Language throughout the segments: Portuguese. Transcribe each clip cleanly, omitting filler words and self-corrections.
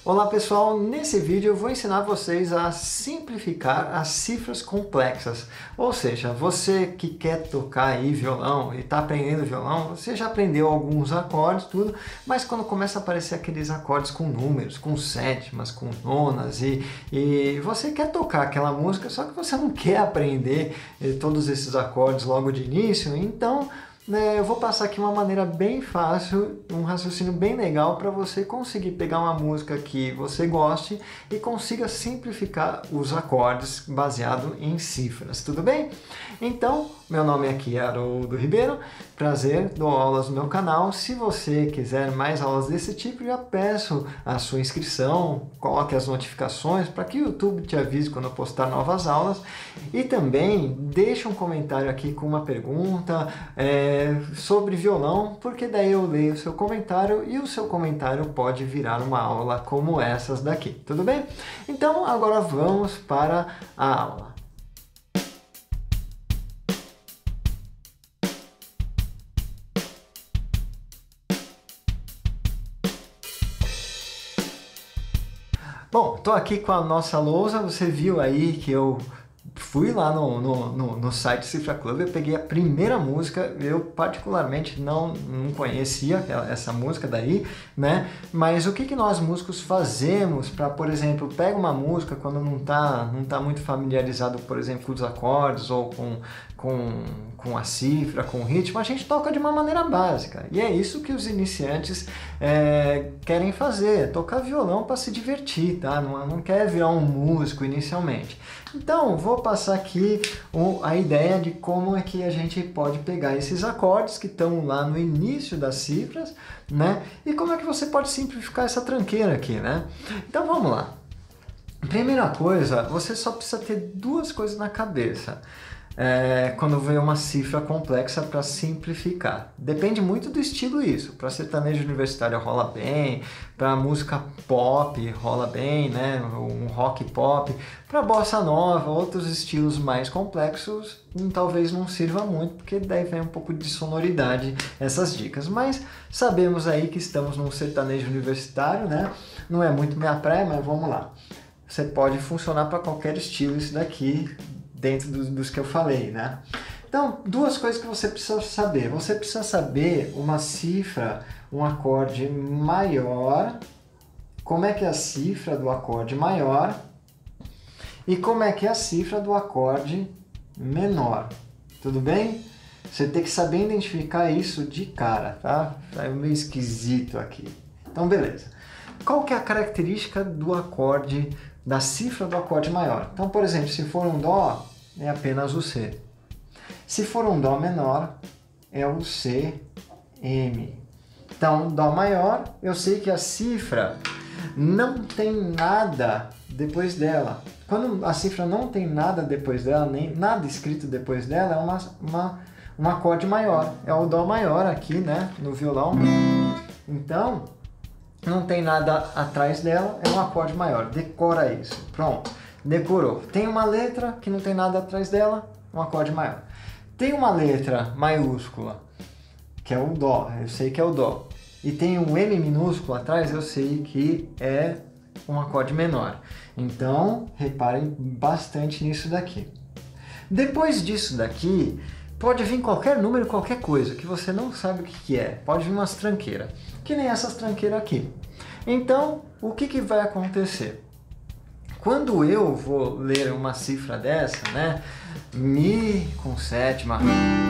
Olá pessoal, nesse vídeo eu vou ensinar vocês a simplificar as cifras complexas. Ou seja, você que quer tocar aí violão e está aprendendo violão, você já aprendeu alguns acordes, tudo, mas quando começa a aparecer aqueles acordes com números, com sétimas, com nonas e você quer tocar aquela música, só que você não quer aprender todos esses acordes logo de início, então eu vou passar aqui uma maneira bem fácil, um raciocínio bem legal para você conseguir pegar uma música que você goste e consiga simplificar os acordes baseado em cifras, tudo bem? Então, meu nome aqui é Haroldo Ribeiro, prazer, dou aulas no meu canal. Se você quiser mais aulas desse tipo, já peço a sua inscrição, coloque as notificações para que o YouTube te avise quando eu postar novas aulas e também deixe um comentário aqui com uma pergunta sobre violão, porque daí eu leio o seu comentário e o seu comentário pode virar uma aula como essas daqui, tudo bem? Então agora vamos para a aula. Bom, estou aqui com a nossa lousa, você viu aí que eu fui lá no site Cifra Club, eu peguei a primeira música, eu particularmente não conhecia essa música daí, né? Mas o que nós músicos fazemos para, por exemplo, pega uma música quando não tá muito familiarizado, por exemplo, com os acordes ou com a cifra, com o ritmo, a gente toca de uma maneira básica. E é isso que os iniciantes querem fazer, tocar violão para se divertir, tá? Não quer virar um músico inicialmente. Então, vou passar aqui a ideia de como é que a gente pode pegar esses acordes que estão lá no início das cifras, né? E como é que você pode simplificar essa tranqueira aqui, né? Então, vamos lá. Primeira coisa, você só precisa ter duas coisas na cabeça. Quando vem uma cifra complexa para simplificar. Depende muito do estilo isso. Para sertanejo universitário rola bem, para música pop rola bem, né? Um rock pop. Para bossa nova, outros estilos mais complexos, talvez não sirva muito, porque daí vem um pouco de sonoridade essas dicas. Mas sabemos aí que estamos num sertanejo universitário, né? Não é muito minha praia, mas vamos lá. Você pode funcionar para qualquer estilo isso daqui, dentro dos que eu falei, né? Então, duas coisas que você precisa saber. Você precisa saber uma cifra, um acorde maior, como é que é a cifra do acorde maior e como é que é a cifra do acorde menor. Tudo bem? Você tem que saber identificar isso de cara, tá? É meio esquisito aqui. Então, beleza. Qual que é a característica do acorde, da cifra do acorde maior? Então, por exemplo, se for um Dó, é apenas o C. Se for um Dó menor, é o C, M. Então, Dó maior, eu sei que a cifra não tem nada depois dela. Quando a cifra não tem nada depois dela, nem nada escrito depois dela, é um acorde maior. É o Dó maior aqui, né, no violão. Então, não tem nada atrás dela, é um acorde maior. Decora isso. Pronto. Decorou. Tem uma letra que não tem nada atrás dela, um acorde maior. Tem uma letra maiúscula, que é o Dó, eu sei que é o Dó. E tem um M minúsculo atrás, eu sei que é um acorde menor. Então, reparem bastante nisso daqui. Depois disso daqui, pode vir qualquer número, qualquer coisa, que você não sabe o que é. Pode vir umas tranqueiras, que nem essas tranqueiras aqui. Então, o que vai acontecer? Quando eu vou ler uma cifra dessa, né? Mi com sétima,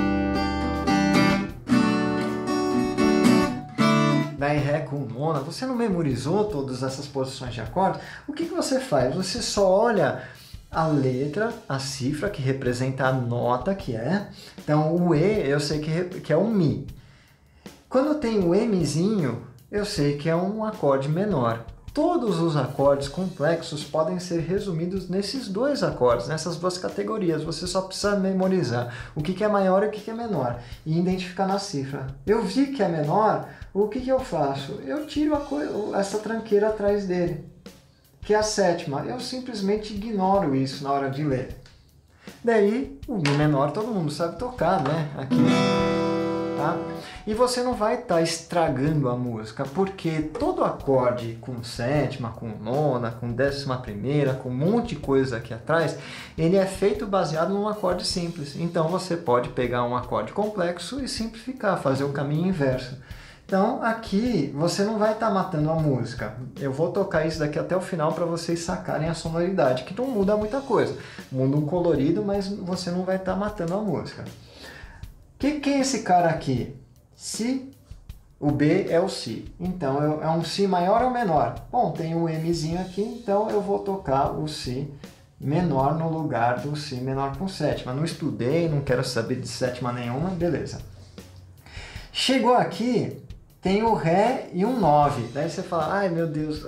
daí Ré com nona, você não memorizou todas essas posições de acorde? O que você faz? Você só olha a letra, a cifra que representa a nota que é. Então o E eu sei que é um Mi. Quando tem o Mzinho, eu sei que é um acorde menor. Todos os acordes complexos podem ser resumidos nesses dois acordes, nessas duas categorias. Você só precisa memorizar o que é maior e o que é menor e identificar na cifra. Eu vi que é menor, o que eu faço? Eu tiro essa tranqueira atrás dele, que é a sétima. Eu simplesmente ignoro isso na hora de ler. Daí, o Mi menor todo mundo sabe tocar, né? Aqui. tá? E você não vai estar estragando a música, porque todo acorde com sétima, com nona, com 11ª, com um monte de coisa aqui atrás, ele é feito baseado num acorde simples. Então você pode pegar um acorde complexo e simplificar, fazer o caminho inverso. Então aqui você não vai estar matando a música. Eu vou tocar isso daqui até o final para vocês sacarem a sonoridade, que não muda muita coisa. Muda um colorido, mas você não vai estar matando a música. O que é esse cara aqui? Si, o B é o Si. Então é um Si maior ou menor? Bom, tem um Mzinho aqui, então eu vou tocar o Si menor no lugar do Si menor com sétima. Não estudei, não quero saber de sétima nenhuma, beleza. Chegou aqui, tem o Ré e um 9. Daí você fala, ai meu Deus,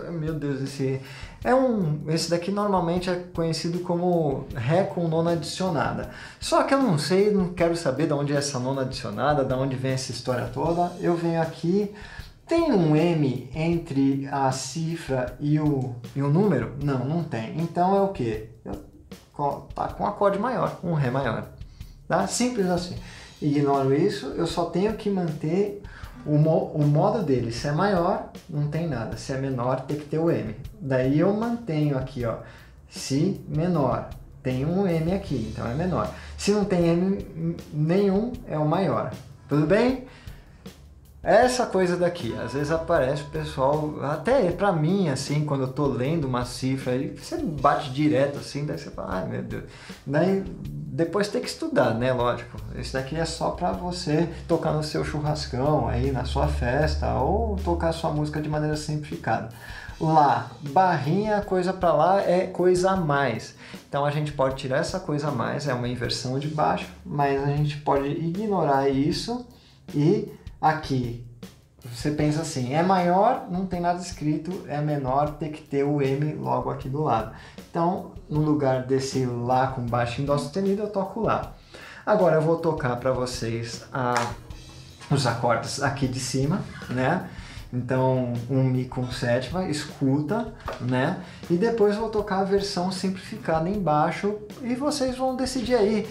esse daqui normalmente é conhecido como Ré com nona adicionada. Só que eu não sei, não quero saber de onde é essa nona adicionada, de onde vem essa história toda. Eu venho aqui, tem um M entre a cifra e o número? Não, não tem. Então é o quê? Tá com um acorde maior, um Ré maior. Tá? Simples assim. Ignoro isso, eu só tenho que manter o modo dele. Se é maior, não tem nada. Se é menor, tem que ter o M. Daí eu mantenho aqui, ó, Si menor. Tem um M aqui, então é menor. Se não tem M nenhum, é o maior. Tudo bem? Essa coisa daqui, às vezes aparece o pessoal, até pra mim, assim, quando eu tô lendo uma cifra, aí você bate direto assim, daí você fala, ai meu Deus. Daí depois tem que estudar, né? Lógico. Esse daqui é só pra você tocar no seu churrascão, aí na sua festa, ou tocar sua música de maneira simplificada. Lá, barrinha, coisa pra lá é coisa a mais. Então a gente pode tirar essa coisa a mais, é uma inversão de baixo, mas a gente pode ignorar isso e aqui, você pensa assim, é maior, não tem nada escrito, é menor, tem que ter o M logo aqui do lado. Então, no lugar desse Lá com baixo em Dó sustenido, eu toco Lá. Agora eu vou tocar para vocês os acordes aqui de cima, né? Então, um Mi com sétima, escuta, né? E depois vou tocar a versão simplificada embaixo e vocês vão decidir aí.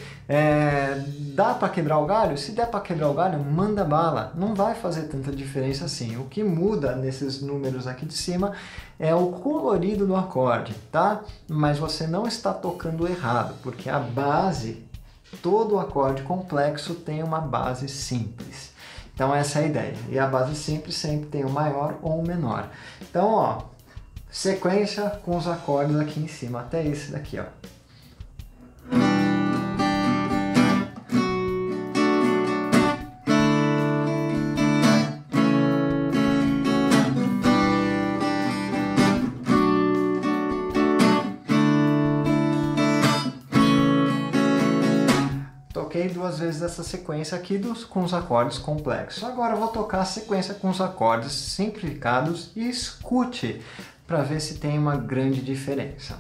Dá para quebrar o galho? Se der para quebrar o galho, manda bala. Não vai fazer tanta diferença assim. O que muda nesses números aqui de cima é o colorido do acorde, tá? Mas você não está tocando errado, porque a base, todo acorde complexo tem uma base simples. Então essa é a ideia. E a base simples sempre tem o maior ou o menor. Então, ó, sequência com os acordes aqui em cima, até esse daqui, ó. Toquei duas vezes essa sequência aqui com os acordes complexos. Agora eu vou tocar a sequência com os acordes simplificados e escute para ver se tem uma grande diferença.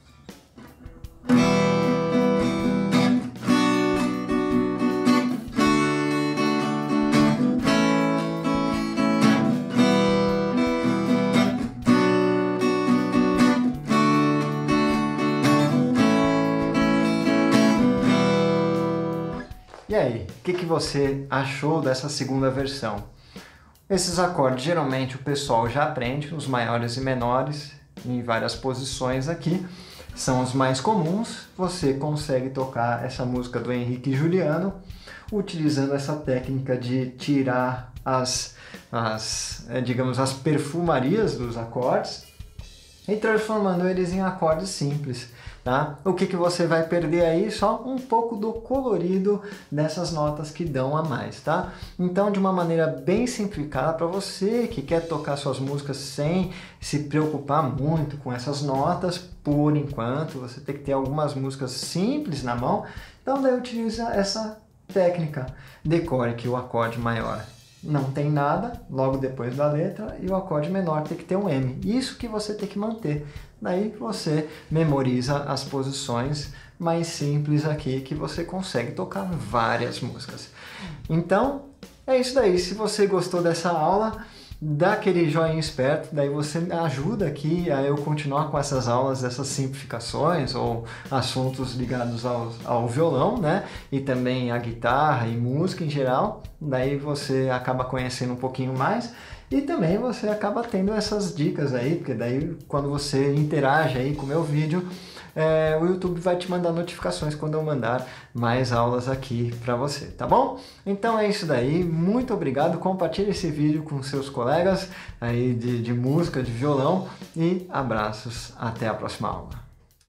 E aí, o que você achou dessa segunda versão? Esses acordes, geralmente, o pessoal já aprende, os maiores e menores, em várias posições aqui. São os mais comuns. Você consegue tocar essa música do Henrique e Juliano, utilizando essa técnica de tirar digamos, as perfumarias dos acordes e transformando eles em acordes simples. Tá? O que você vai perder aí? Só um pouco do colorido dessas notas que dão a mais, tá? Então, de uma maneira bem simplificada, para você que quer tocar suas músicas sem se preocupar muito com essas notas, por enquanto, você tem que ter algumas músicas simples na mão, então daí utiliza essa técnica. Decore que o acorde maior não tem nada, logo depois da letra, e o acorde menor tem que ter um M. Isso que você tem que manter. Daí você memoriza as posições mais simples aqui que você consegue tocar várias músicas. Então, é isso daí. Se você gostou dessa aula, dá aquele joinha esperto, daí você ajuda aqui a eu continuar com essas aulas, essas simplificações ou assuntos ligados ao violão, né? E também a guitarra e música em geral. Daí você acaba conhecendo um pouquinho mais. E também você acaba tendo essas dicas aí, porque daí quando você interage aí com o meu vídeo, o YouTube vai te mandar notificações quando eu mandar mais aulas aqui para você, tá bom? Então é isso daí, muito obrigado, compartilhe esse vídeo com seus colegas aí de música, de violão e abraços, até a próxima aula.